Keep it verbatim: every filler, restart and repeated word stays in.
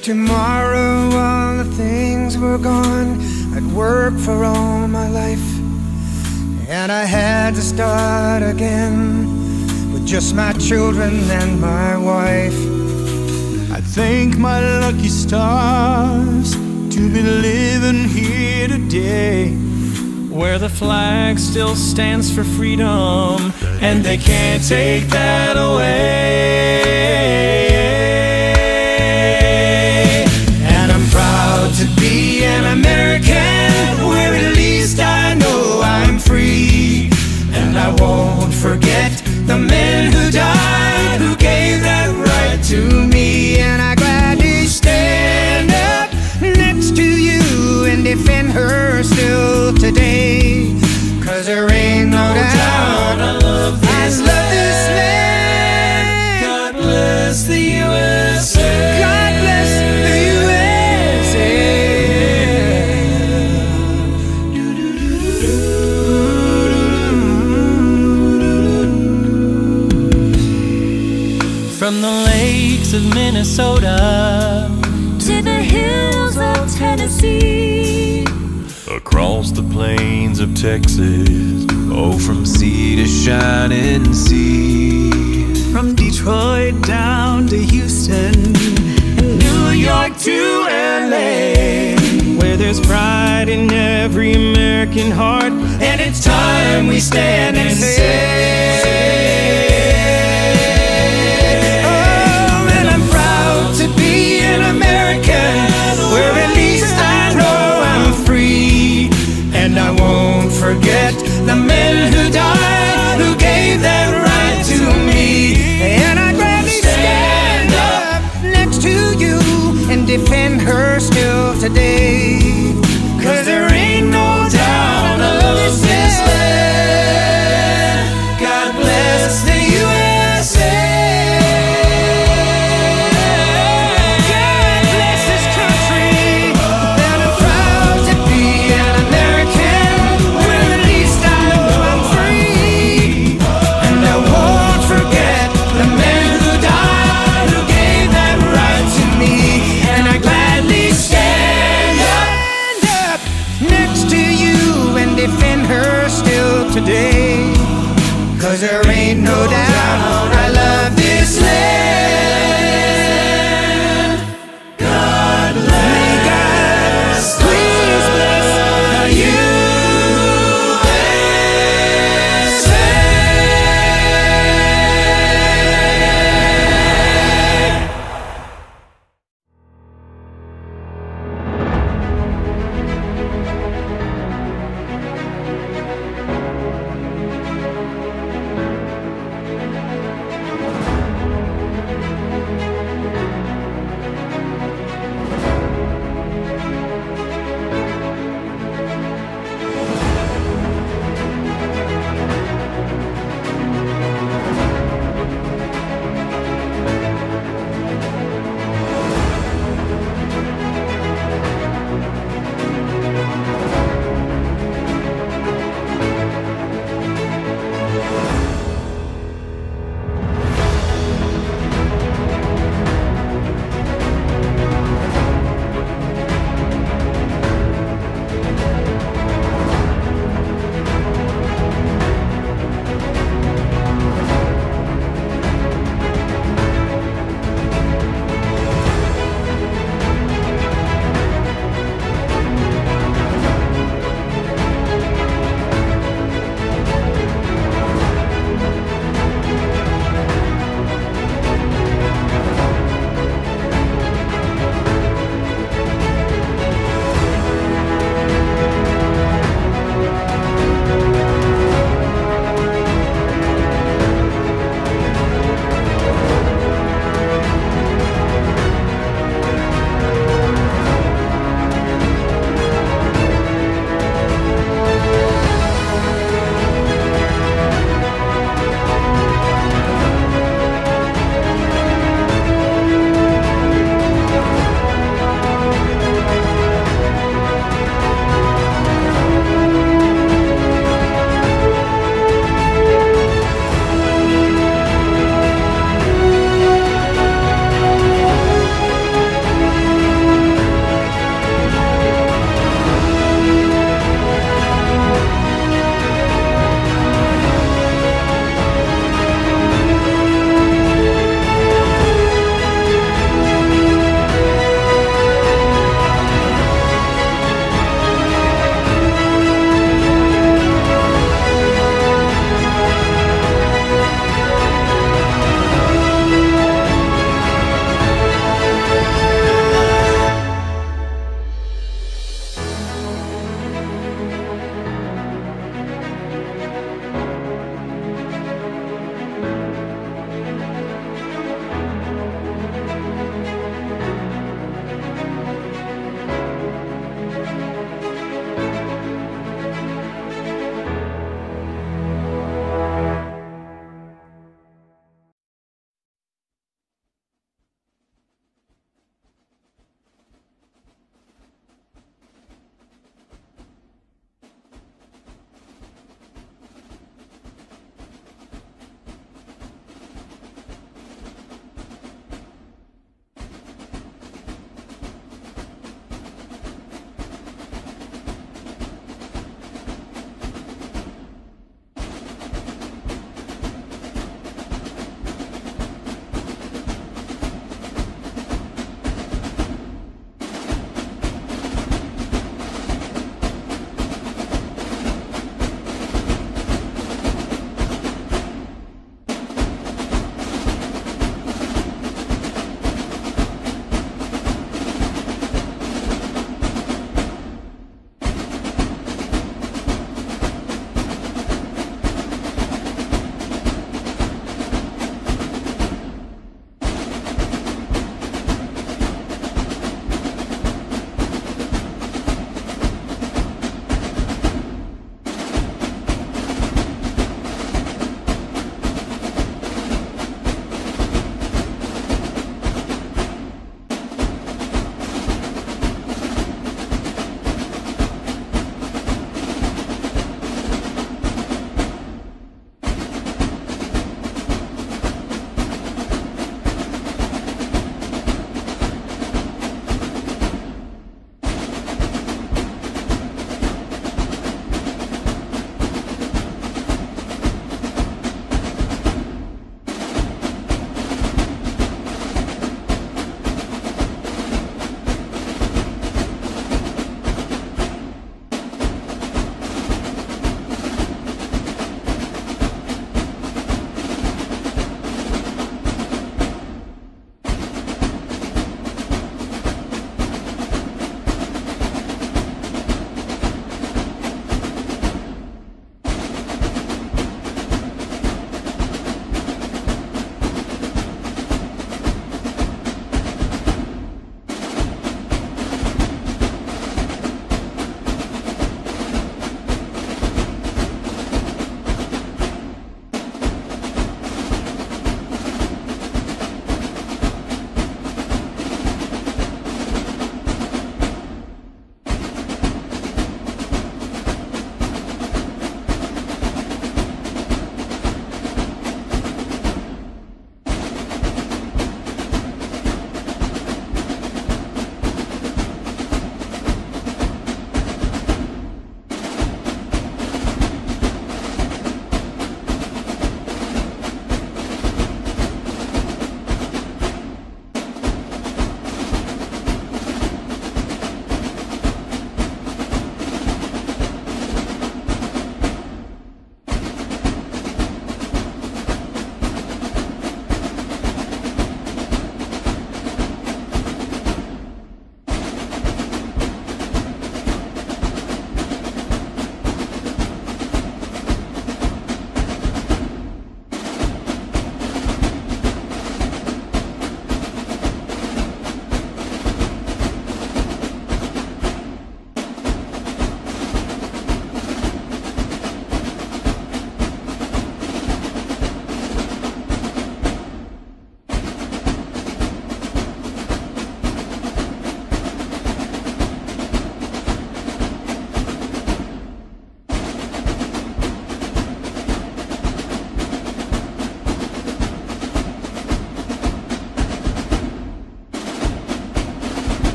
If tomorrow all the things were gone, I'd work for all my life, and I had to start again with just my children and my wife. I thank my lucky stars to be living here today, where the flag still stands for freedom, and they can't take that away. And I'm proud to be an American, where at least I know I'm free. And I won't forget the men who died, who gave that right to me. And I gladly stand up next to you and defend her still today, 'cause there ain't no doubt I love this land. God bless the U S A. God bless the U S A. From the lakes of Minnesota to the hills of Tennessee, across the plains of Texas, oh, from sea to shining sea. from Detroit down to Houston and New York to L A, where there's pride in every American heart, and it's time we stand and say, oh, and I'm proud to be an American, where at least I know I'm free. And I won't forget the men who died, who gave that right to me. And I'd gladly stand up next to you and defend her still today, 'Cause there ain't no doubt I love this land. God bless the U S A. God bless this country. And I'm proud to be an American, where at least I know I'm free. And I won't forget the men who died, who gave that right to me. And I gladly stand up Stand up next to you and defend her still today, 'cause there ain't